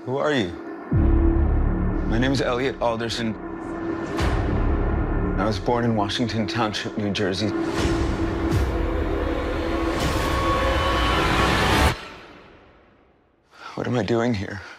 Who are you? My name is Elliot Alderson. I was born in Washington Township, New Jersey. What am I doing here?